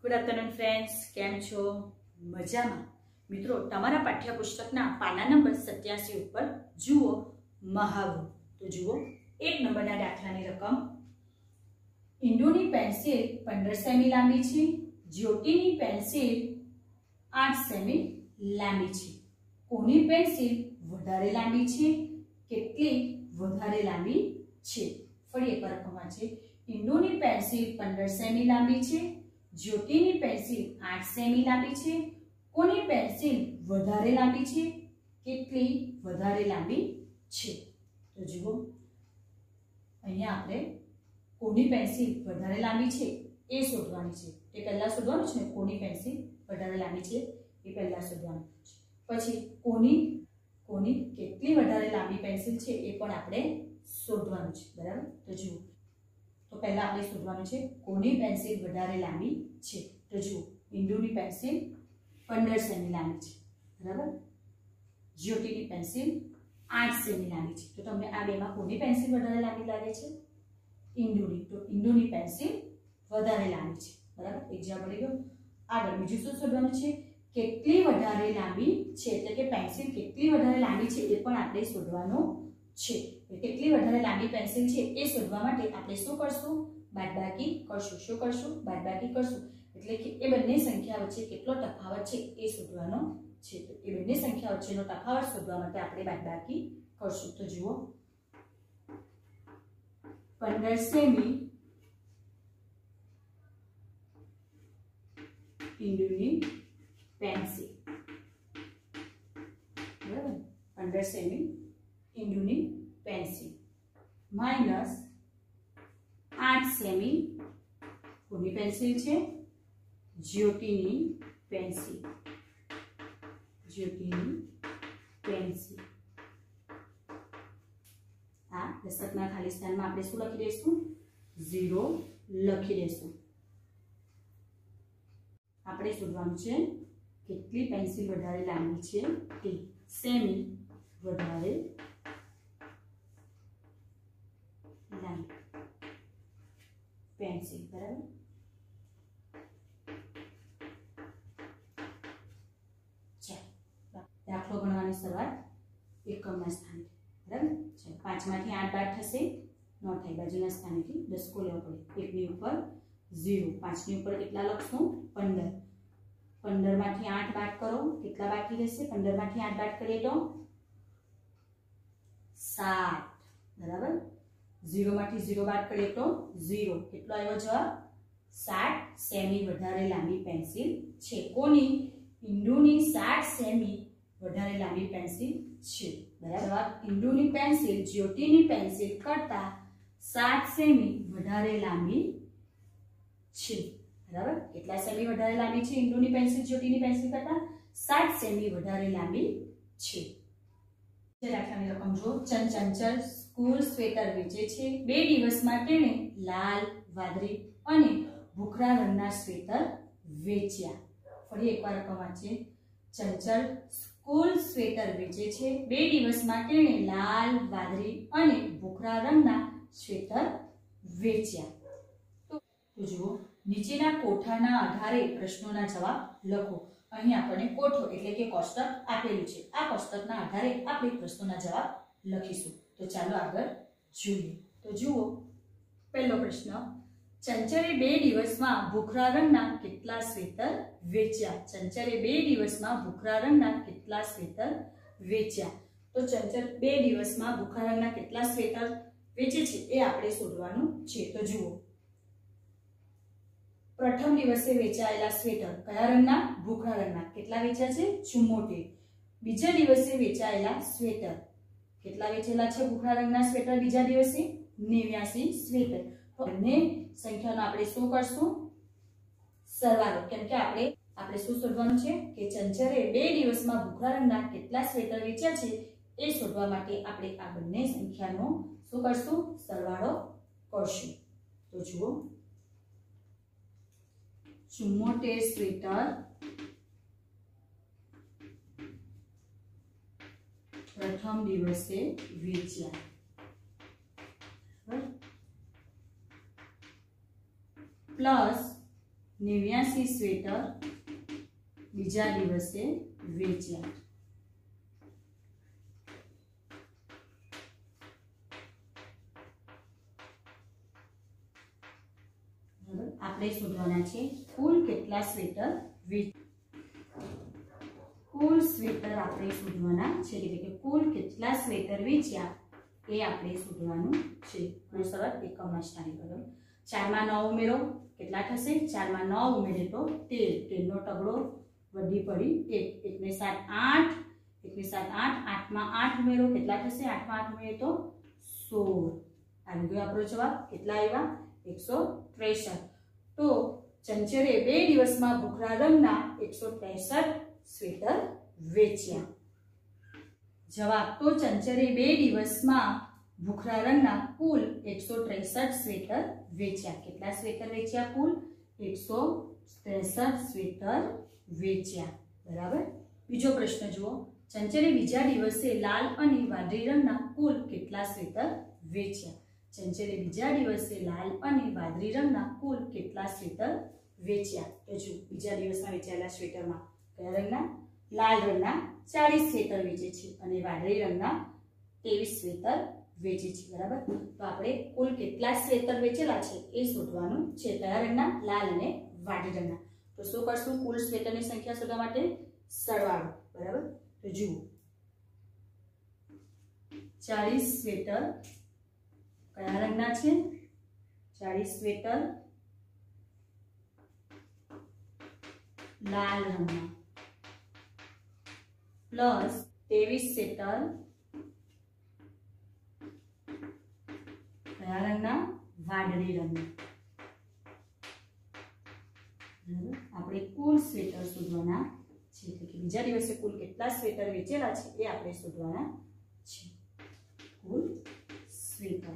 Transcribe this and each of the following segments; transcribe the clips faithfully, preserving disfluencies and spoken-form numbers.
Good afternoon friends, કેમ છો? મજામાં? મિત્રો, તમારા પાઠ્યપુસ્તકના પાના નંબર સત્યાસી ઉપર જુઓ મહાવરો. તો જુઓ એક નંબરના દાખલાની રકમ. ઇન્દુની પેન્સિલ પંદર સેમી લાંબી છે, જ્યોતિની પેન્સિલ આઠ સેમી લાંબી છે. કોની પેન્સિલ વધારે લાંબી છે? કેટલી વધારે લાંબી છે? ફરી એકવાર રકમ છે. ઇન્દુની પેન્સિલ પંદર સેમી લાંબી છે, જ્યોતિની પેન્સિલ આઠ સેમી લાંબી છે. કોની પેન્સિલ વધારે લાંબી છે? કેટલી વધારે લાંબી છે? તો જુઓ અહીંયા આપણે કોની પેન્સિલ વધારે લાંબી છે એ શોધવાની છે. એ પહેલા શોધવાનું છે ને, કોની પેન્સિલ વધારે લાંબી છે એ પહેલા શોધવાનું છે. પછી કોની કોની કેટલી વધારે લાંબી પેન્સિલ છે એ પણ આપણે શોધવાનું છે. બરાબર? તો જુઓ, તો પહેલા આપણે શોધવાનું છે કોની પેન્સિલ વધારે લાંબી છે. તો જુઓ, ઇન્દુની પેન્સિલ પંદર સેમી લાંબી છે, બરાબર. જ્યોતિની પેન્સિલ આઠ સેમી લાંબી છે. તો તમને આ બેમાં કોની પેન્સિલ વધારે લાંબી લાગે છે? ઇન્દુની. તો ઇન્દુની પેન્સિલ વધારે લાંબી છે, બરાબર. એક જવાબ મળી ગયો. આગળ બીજું શું શોધવાનું છે? કેટલી વધારે લાંબી છે, એટલે કે પેન્સિલ કેટલી વધારે લાંબી છે એ પણ આપણે શોધવાનું છે. કેટલી વધારે લાંબી પેન્સિલ છે એ શોધવા માટે આપણે શું કરશું? બાદબાકી કરશું. શું કરશું? બાદબાકી કરશું. એટલે કે એ બંને સંખ્યા વચ્ચે કેટલો તફાવત છે એ શોધવાનો છે. તો એ બંને સંખ્યા વચ્ચેનો તફાવત શોધવા માટે આપણે બાદબાકી કરશું. તો જુઓ, પંદર સેમી ઇન્દુની પેન્સિલ, બરાબર. પંદર સેમી ઇન્દુની પેન્સિલ માઇનસ આઠ સેમી કોની પેન્સિલ છે? જ્યોતિની પેન્સિલ. જ્યોતિની પેન્સિલ. આ દશકના ખાલી સ્થાનમાં આપણે શું લખી દઈશું? ઝીરો લખી દઈશું. આપણે શોધવાનું છે કેટલી પેન્સિલ વધારે લાંબી છે તે. સેમી વધારે લાંબી પેન્સિલ, બરાબર. દાખલો ગણવાની શરૂઆત એકમના સ્થાને, બરાબર. ચાલો, પાંચમાંથી આઠ બાદ થશે, ન થાય. બાજુના સ્થાનેથી દસકો લેવો પડે. એકની ઉપર ઝીરો, પાંચની ઉપર કેટલા લખશું? પંદર. પંદર માંથી આઠ બાદ કરો, કેટલા બાકી રહેશે? પંદર માંથી આઠ બાદ કરીએ તો સાત, બરાબર. ઝીરો માંથી ઝીરો બાદ કરીએ તો ઝીરો. કેટલો આવ્યો જવાબ? સાત સેમી વધારે લાંબી પેન્સિલ છે. કોની? ઇન્દુની સાત સેમી વધારે લાંબી પેન્સિલ છે, બરાબર. જવાબ ઇન્દુની પેન્સિલ જ્યોતિની પેન્સિલ કરતા સાત સેમી વધારે લાંબી છે, બરાબર. કેટલા સેમી વધારે લાંબી છે ઇન્દુની પેન્સિલ જ્યોતિની પેન્સિલ કરતા? સાત સેમી વધારે લાંબી છે. દાખલાની રકમ જો. ચંચળ સ્કૂલ સ્વેટર વેચે છે. બે દિવસમાં તેણે લાલ, વાદળી અને ભૂખરા રંગના સ્વેટર વેચ્યા. ફરી એકવાર રકમ વાંચીએ. ચંચળ સ્કૂલ સ્વેટર વેચે છે. બે દિવસમાં તેણે લાલ, વાદળી અને ભૂખરા રંગના સ્વેટર વેચ્યા. તો જુઓ, નીચેના કોઠાના આધારે પ્રશ્નોના જવાબ લખો. અહીં આપણને કોઠો એટલે કે કોષ્ટક આપેલું છે. આ કોષ્ટકના આધારે આપણે પ્રશ્નોના જવાબ લખીશું. તો ચાલો આગળ જોઈએ. તો જુઓ, પહેલો પ્રશ્ન. ચંચળે બે દિવસમાં ભૂખરા રંગના કેટલા સ્વેટર વેચ્યા? ચંચળે બે દિવસમાં ભૂખરા રંગના કેટલા સ્વેટર વેચ્યા? તો ચંચળ બે દિવસમાં ભૂખરા રંગના કેટલા સ્વેટર વેચે છે એ આપણે શોધવાનું છે. તો જુઓ, પ્રથમ દિવસે વેચાયેલા સ્વેટર કયા રંગના? ભૂખરા રંગના. કેટલા વેચ્યા છે? ચુમ્મોતેર. બીજા દિવસે વેચાયેલા સ્વેટર કેટલા વેચેલા છે ભૂખરા રંગના સ્વેટર બીજા દિવસે? નેવ્યાસી સ્વેટર. તો બંને સંખ્યાનો આપણે શું કરશું? સરવાળો. કેમ કે આપણે આપણે શું શોધવાનું છે કે ચંચળે બે દિવસમાં ભૂખરા રંગના કેટલા સ્વેટર વેચ્યા છે એ શોધવા માટે આપણે આ બંને સંખ્યાનો શું કરશું? સરવાળો કરશું. તો જુઓ, ચુમ્મોતેર સ્વેટર પ્રથમ દિવસે વેચ્યા, પ્લસ નેવ્યાસી સ્વેટર બીજા દિવસે વેચ્યા. આપણે શોધવાના છે કુલ કેટલા સ્વેટર વેચ કુલ સ્વેટર આપણે શોધવાના છે એટલે કે કુલ કેટલા સ્વેટર વેચ્યા એ આપણે શોધવાનું છે. બહુ સરળ એકમમાં સ્થાનિક કરો. ચારમાં નવ ઉમેરો કેટલા થશે? ચારમાં નવ ઉમેરે તો તેર. તેરનો તગડો વધી પડી એક. એકને સાત આઠ. એકને સાત આઠ. આઠમાં આઠ ઉમેરો કેટલા થશે? આઠમાં આઠ ઉમેરે તો સોળ. આવી ગયો આપણો જવાબ. કેટલા આવ્યા? એકસો ત્રેસઠ. તો ચંચરે બે દિવસમાં ભૂખરા રંગના એકસો ત્રેસઠ સ્વેટર વેચ્યા. જવાબ તો ચંચરે બે દિવસમાં ભૂખરા રંગના કુલ એકસો ત્રેસઠ સ્વેટર વેચ્યા. કેટલા સ્વેટર વેચ્યા? કુલ એકસો ત્રેસઠ સ્વેટર વેચ્યા. બરાબર. બીજો પ્રશ્ન જુઓ. ચંચરે બીજા દિવસે લાલ અને વાદળી રંગના કુલ કેટલા સ્વેટર વેચ્યા? ચંચરે બીજા દિવસે લાલ અને વાદળી રંગના કુલ કેટલા સ્વેટર વેચ્યા? તો જો બીજા દિવસમાં વેચાયેલા સ્વેટરમાં કયા રંગના? લાલ રંગના ચાલીસ સ્વેટર વેચે છે અને વાદળી રંગના ત્રેવીસ સ્વેટર વેચે છે. બરાબર. તો આપણે કુલ કેટલા સ્વેટર વેચેલા છે એ શોધવાનું છે. કયા રંગના? લાલ અને વાદળી રંગના. તો શું કરશું? કુલ સ્વેટરની સંખ્યા શોધવા માટે સરવાળો. બરાબર. તો જુઓ ચાલીસ સ્વેટર કયા રંગના છે? ચાલીસ સ્વેટર લાલ રંગના પ્લસ ત્રેવીસ સ્વેટર કયા રંગના? વાદળી રંગના. આપણે કુલ સ્વેટર શોધવાના છે એટલે કે બીજા દિવસે કુલ કેટલા સ્વેટર વેચેલા છે એ આપણે શોધવાના છે. કુલ સ્વેટર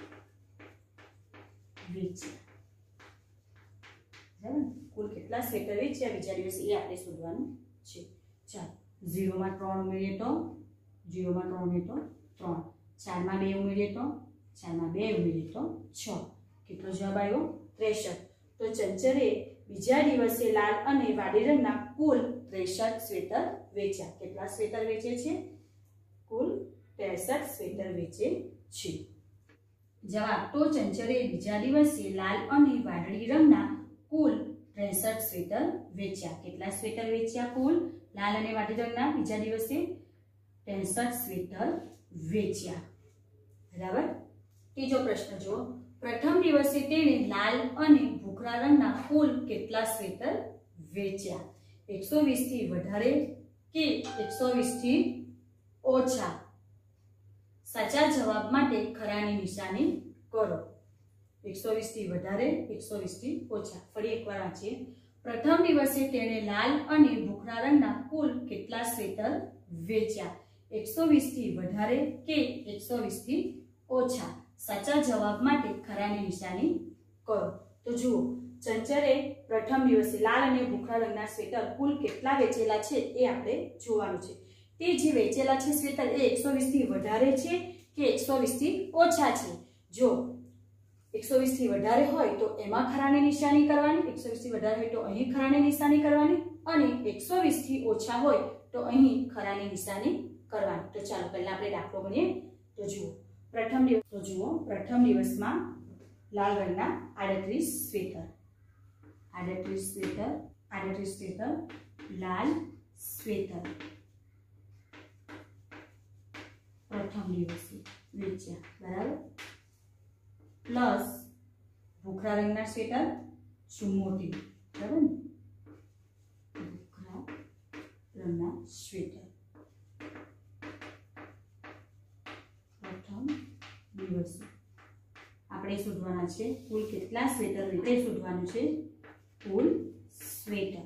વેચ્યા. બરાબર. કુલ કેટલા સ્વેટર વેચ્યા બીજા દિવસે એ આપણે શોધવાનું છે. ચાલો ઝીરોમાં ત્રણ ઉમેરીએ તો ઝીરોમાં ત્રણ ઉમેરીએ તો ત્રણ. ચારમાં બે ઉમેરીએ તો ચારમાં બે ઉમેરીએ તો છ. કેટલો જવાબ આવ્યો? ત્રેસઠ. તો ચંચરે બીજા દિવસે લાલ અને વાદળી રંગના કુલ ત્રેસઠ સ્વેટર વેચ્યા. કેટલા સ્વેટર વેચે છે? કુલ ત્રેસઠ સ્વેટર વેચે છે. જવાબ તો ચંચરે બીજા દિવસે લાલ અને વાદળી રંગના કુલ ત્રેસઠ સ્વેટર વેચ્યા. કેટલા સ્વેટર વેચ્યા? કુલ લાલ અને વાદળી રંગના બીજા દિવસે ત્રેસઠ સ્વેટર વેચ્યા. બરાબર. ત્રીજો પ્રશ્ન જુઓ. પ્રથમ દિવસે તેણે લાલ અને ભૂખરા રંગના કુલ કેટલા સ્વેટર વેચ્યા? એકસો વીસ થી વધારે કે એકસો વીસ થી ઓછા? સાચા જવાબ માટે ખરાની નિશાની કરો. એકસો વીસ થી વધારે, એકસો વીસ થી ઓછા. ફરી એકવાર વાંચીએ. પ્રથમ દિવસે તેણે લાલ અને ભૂખરા રંગના કુલ કેટલા સ્વેટર વેચ્યા? એકસો વીસ થી વધારે કે એકસો વીસ થી ઓછા? સાચા જવાબ માટે ખરાની નિશાની કરો. તો જુઓ ચંચરે પ્રથમ દિવસે લાલ અને ભૂખરા રંગના સ્વેટર કુલ કેટલા વેચેલા છે એ આપણે જોવાનું છે. તે જે વેચેલા છે સ્વેટર એ એકસો વીસ થી વધારે છે કે એકસો વીસ થી ઓછા છે? જો એકસો વીસ થી વધારે હોય તો એમાં ખરાની નિશાની કરવાની, એકસો વીસ થી વધારે હોય તો અહીં ખરાની નિશાની કરવાની અને એકસો વીસ થી ઓછા હોય તો અહીં ખરાની નિશાની કરવાની. તો ચાલો પહેલા આપણે દાખલો ગણીએ. તો જુઓ પ્રથમ દિવસ તો જુઓ પ્રથમ દિવસમાં લાલ રંગના આડત્રીસ સ્વેટર આડત્રીસ સ્વેટર આડત્રીસ સ્વેટર લાલ સ્વેટર પ્રથમ દિવસે વેચ્યા. બરાબર. પ્લસ ભૂખરા રંગના સ્વેટર ચુમ્મોતેર. બરાબર ને? ભૂખરા રંગના સ્વેટર પ્રથમ દિવસે આપણે શોધવાના છે કુલ કેટલા સ્વેટર વેચે શોધવાનું છે. કુલ સ્વેટર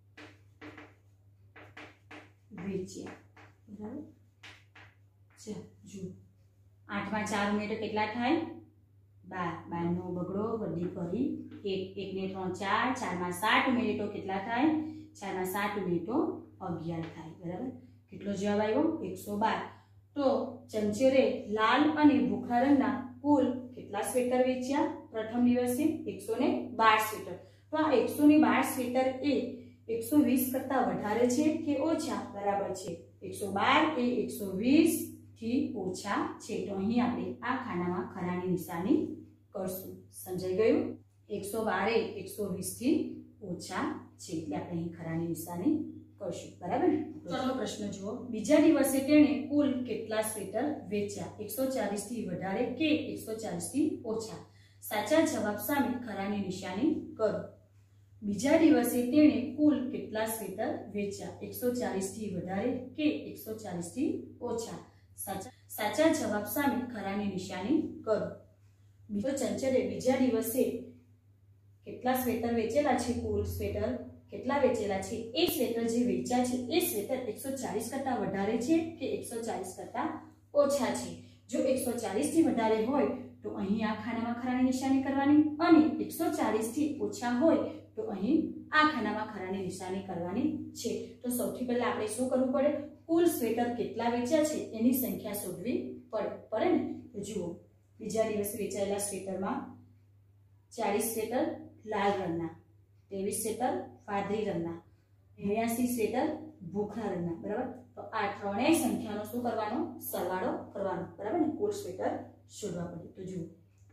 વેચ્યા. બરાબર. ચાલો જુઓ આઠમાં ચાર ઉમેરે તો કેટલા થાય? બાર. બાર નો બગડો વધી કરી એક. એક ને ત્રણ ચાર. ચારમાં સાત ઉમેરે તો કેટલા થાય? ચારમાં સાત ઉમેરે તો અગિયાર થાય. બરાબર. કેટલો જવાબ આવ્યો? એકસો બાર. તો ચંચરે લાલ અને ભૂખરા રંગના કુલ કેટલા સ્વેટર વેચ્યા પ્રથમ દિવસે? એકસો ને બાર સ્વેટર. તો આ એકસો ને બાર સ્વેટર એ એકસો વીસ કરતા વધારે છે કે ઓછા? બરાબર છે, એકસો બાર એ એકસો વીસ થી ઓછા છે. તો અહીં આપણે આ ખાનામાં ખરાની નિશાની કરશું. સમજાઈ ગયું? એકસો બાર એ એકસો વીસ થી ઓછા છે એટલે આપણે અહીં ખરાની નિશાની કરશું. બરાબર ને? ચલો પ્રશ્ન જુઓ. બીજા દિવસે તેણે કુલ કેટલા સ્વેટર વેચ્યા? એકસો ચાલીસ થી વધારે કે એકસો ચાલીસ થી ઓછા? સાચા જવાબ સામે ખરાની નિશાની કરો. બીજા દિવસે તેણે કુલ કેટલા સ્વેટર વેચ્યા? એકસો ચાલીસ થી વધારે કે એકસો ચાલીસ થી ઓછા? સાચા સાચા જવાબ સામે ખરાની નિશાની કરો. બીજો ચંચલે બીજા દિવસે કેટલા સ્વેટર વેચેલા છે? કુલ સ્વેટર કેટલા વેચેલા છે? એ સ્વેટર જે વેચ્યા છે એ સ્વેટર એકસો ચાલીસ કરતા વધારે છે કે એકસો ચાલીસ કરતા ઓછા છે? જો એકસો ચાલીસ થી વધારે હોય તો અહીં આ ખાનામાં ખરાની નિશાની કરવાની, અને એકસો ચાલીસ થી ઓછા હોય તો અહીં આ ખાનામાં ખરાની નિશાની કરવાની છે. તો સૌથી પહેલા આપણે શું કરવું પડે? કુલ સ્વેટર કેટલા વેચ્યા છે એની સંખ્યા શોધવી પડે પડે ને. તો જુઓ, બીજા દિવસે વેચાયેલા સ્વેટરમાં ચાલીસ સ્વેટર લાલ રંગના, ત્રેવીસ સ્વેટર વાદળી રંગના, નેવ્યાસી સ્વેટર ભૂખરા રંગના. બરાબર? તો આ ત્રણેય સંખ્યાનો શું કરવાનો? સરવાળો કરવાનો. બરાબર ને? કુલ સ્વેટર શોધવા પડે. તો જુઓ,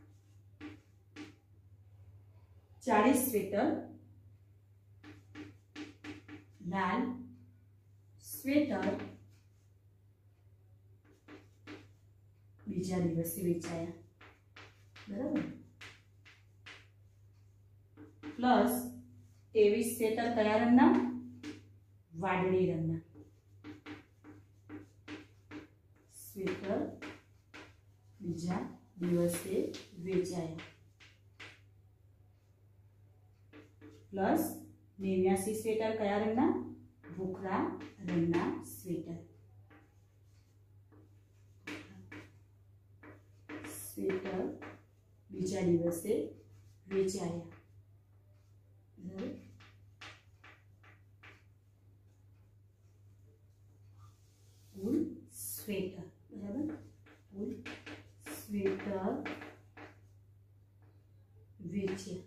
ચાલીસ સ્વેટર લાલ સ્વેટર બીજા દિવસે વેચાયા. બરાબર? પ્લસ ત્રેવીસ સ્વેટર કયા રંગના? વાદળી રંગના સ્વેટર બીજા દિવસે વેચાયા. પ્લસ નેવ્યાસી સ્વેટર કયા રંગના? ભૂખરા રંગના સ્વેટર સ્વેટર બીજા દિવસે વેચાયા. કુલ સ્વેટર. બરાબર? કુલ સ્વેટર વેચ્યા.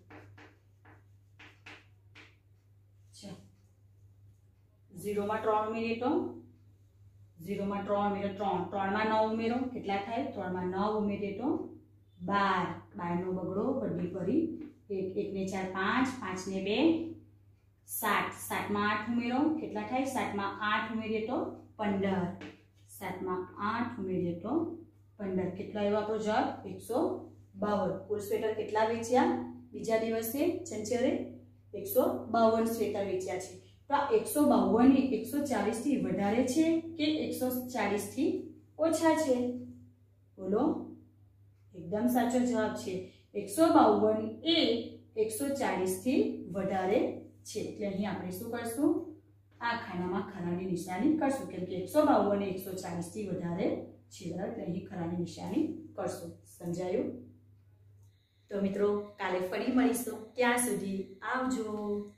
ઝીરોમાં ત્રણ ઉમેરીએ તો ઝીરોમાં ત્રણ ઉમેરો ત્રણ, ત્રણમાં નવ ઉમેરો કેટલા થાય? ત્રણમાં નવ ઉમેરીએ તો બાર. બારનો બગડો બધી ફરી એક, એક ને ચાર પાંચ, પાંચ ને બે સાત, સાતમાં આઠ ઉમેરો કેટલા થાય? સાતમાં આઠ ઉમેરીએ તો પંદર, સાતમાં આઠ ઉમેરીએ તો પંદર. કેટલા એવો આપણો જવાબ? એકસો બાવન. કુલ સ્વેટર કેટલા વેચ્યા બીજા દિવસે? ચંચરે એકસો બાવન સ્વેટર વેચ્યા છે. તો આ એકસો બાવન એ એકસો ચાલીસ થી વધારે છે કે એકસો ચાલીસ થી ઓછા છે? બોલો. એકદમ સાચો જવાબ છે. એકસો બાવન એ એકસો ચાલીસ થી વધારે છે. એટલે અહીં આપણે શું કરશું? આ ખાનામાં ખરાની નિશાની કરશું, કેમ કે એકસો બાવન એ એકસો ચાલીસ થી વધારે છે. એટલે અહીં ખરાની નિશાની કરશું. સમજાયું? તો મિત્રો, કાલે ફરી મળીશું. ત્યાં સુધી આવજો.